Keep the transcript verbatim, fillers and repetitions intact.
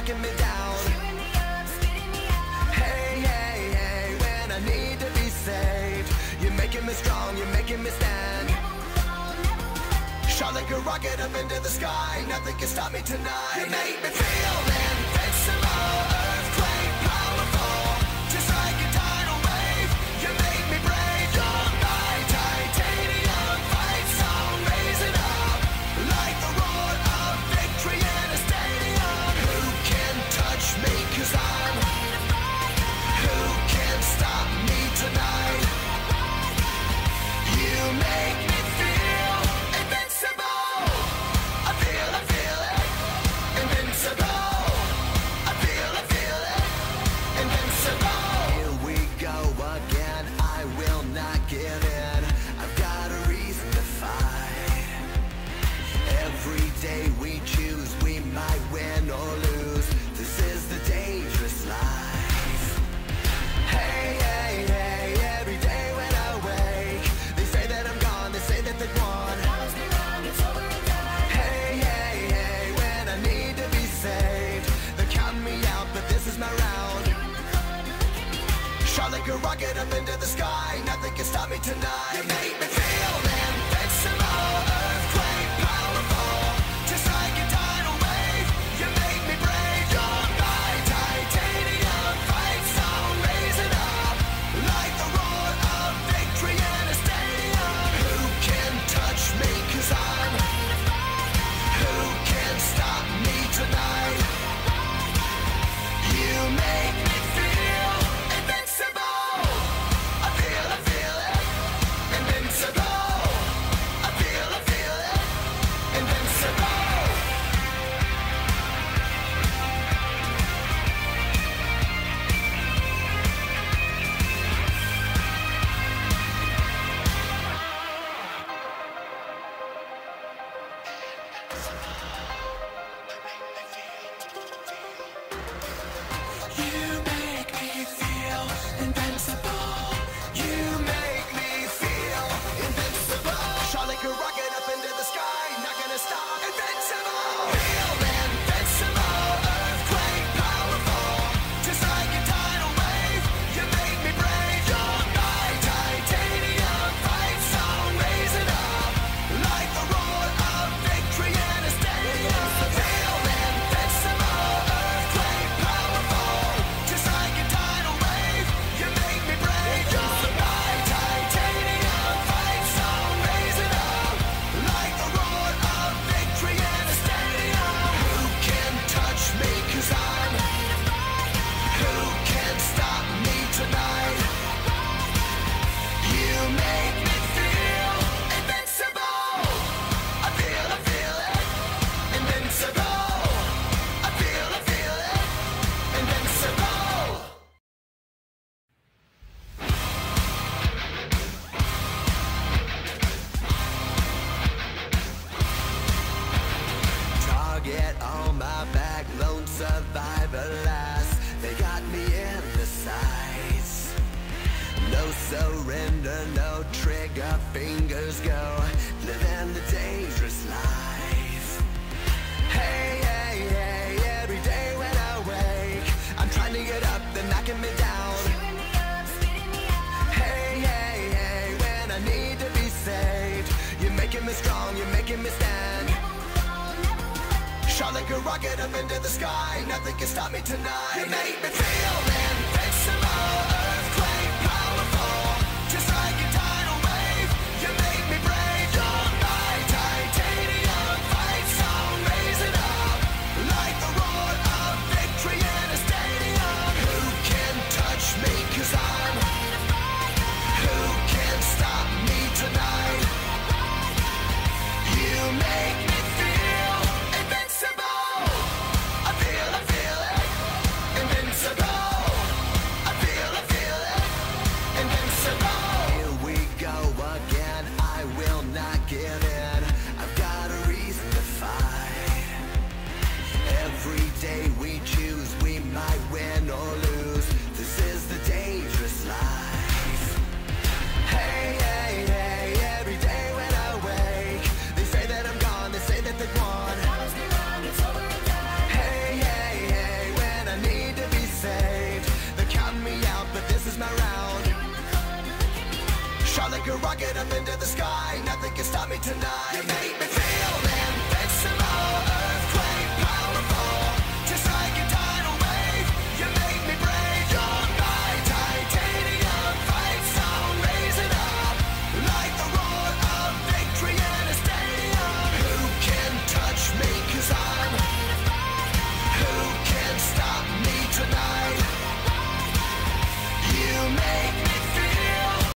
knocking me down. Hey, hey, hey, when I need to be saved, you're making me strong, you're making me stand. Shot like a rocket up into the sky, nothing can stop me tonight. You make me feel invincible, earthquake powerful, just like a tidal wave. You make me brave, you're my titanium fight song, raising up like the roar of victory in a stadium. Who can touch me, cause I'm who can stop me tonight? You make me feel invincible. I feel, I feel it, invincible. I feel, I feel it, invincible. Here we go again, I will not give in. I've got a reason to fight. Every day we choose, we might win or lose. This is the dangerous life. Hey, hey, hey, every day when I wake, they say that I'm gone, they say that they've won. Hey, hey, hey, when I need to be saved, they're counting me out, but this is my round. Shot like a rocket up into the sky, nothing can stop me tonight. You make me feel invincible, earthquake powerful, just like a tidal wave. You make me brave, you're my titanium fight song, raising up like the roar of victory in a stadium. Who can touch me, cause I'm who can stop me tonight? You make me feel invincible. I feel, I feel it, invincible. I feel, I feel it, invincible. You make me feel invincible. You make me feel invincible. Shot like a rocket up into the sky, not gonna stop. Invincible. Feel invincible, earthquake powerful, just like a tidal wave. You make me brave, you're my titanium fight song, raising up like the roar of victory in a stadium. Feel invincible, earthquake powerful, just like a tidal wave. You make me brave, you're my titanium fight song, raising up like the roar of victory in a stadium. Who can touch me, cause I'm who can stop me tonight? You make me feel invincible. I feel, I feel it, invincible. I feel, I feel it, invincible. Target on my back, lone survivor last. They got me in the sights. No surrender, no trigger, fingers go. Living the dangerous life. Hey, hey, hey, every day when I wake, I'm trying to get up, they're knocking me down. Hey, hey, hey, when I need to be saved, you're making me strong, you're making me stand. Shot like a rocket up into the sky, nothing can stop me tonight. You make me feel invincible, earthquake powerful, just like a tidal wave. You make me brave, you're my titanium fight song, raising up like the roar of victory in a stadium. Who can touch me, cause I'm who can stop me tonight? You make me feel invincible. I feel, I feel it, invincible. I feel, I feel up into